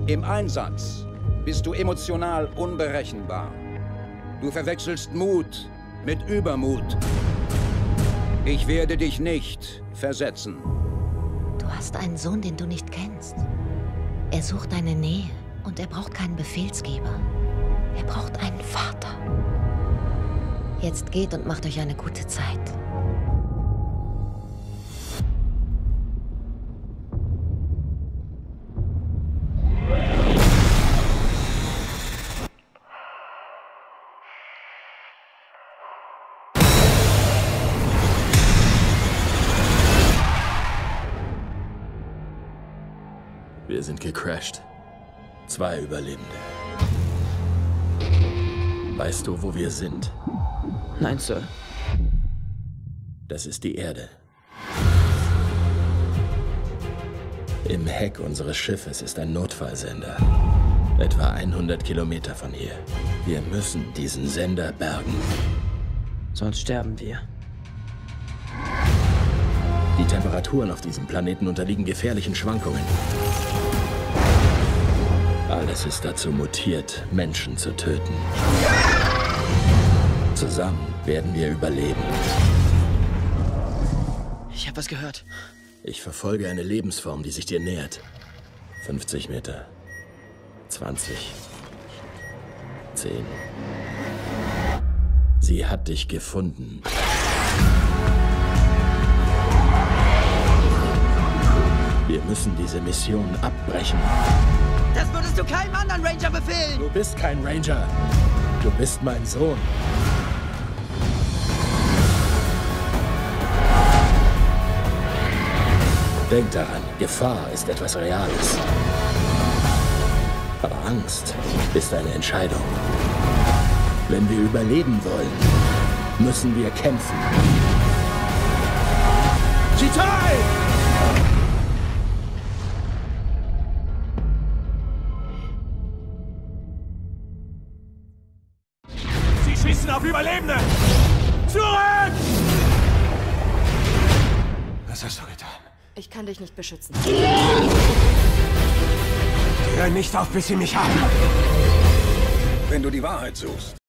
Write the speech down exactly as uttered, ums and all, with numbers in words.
Im Einsatz bist du emotional unberechenbar. Du verwechselst Mut mit Übermut. Ich werde dich nicht versetzen. Du hast einen Sohn, den du nicht kennst. Er sucht deine Nähe und er braucht keinen Befehlsgeber. Er braucht einen Vater. Jetzt geht und macht euch eine gute Zeit. Wir sind gecrashed. Zwei Überlebende. Weißt du, wo wir sind? Nein, Sir. Das ist die Erde. Im Heck unseres Schiffes ist ein Notfallsender. Etwa hundert Kilometer von hier. Wir müssen diesen Sender bergen. Sonst sterben wir. Die Temperaturen auf diesem Planeten unterliegen gefährlichen Schwankungen. Alles ist dazu mutiert, Menschen zu töten. Zusammen werden wir überleben. Ich habe was gehört. Ich verfolge eine Lebensform, die sich dir nähert. fünfzig Meter. zwanzig. zehn. Sie hat dich gefunden. Wir müssen diese Mission abbrechen. Das würdest du keinem anderen Ranger befehlen! Du bist kein Ranger. Du bist mein Sohn. Denk daran, Gefahr ist etwas Reales. Aber Angst ist eine Entscheidung. Wenn wir überleben wollen, müssen wir kämpfen. Chitai! Sie schießen auf Überlebende! Zurück! Was hast du getan? Ich kann dich nicht beschützen. Hör nicht auf, bis sie mich haben. Wenn du die Wahrheit suchst,